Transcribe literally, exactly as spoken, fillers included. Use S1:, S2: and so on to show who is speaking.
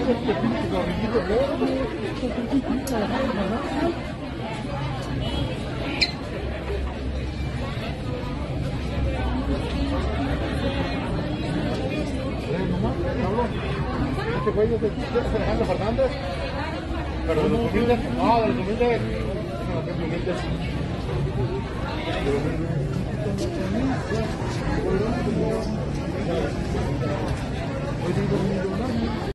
S1: Este güey es de Alejandro Fernández, pero de los humildes, no, de los humildes, no, de los humildes. De los humildes.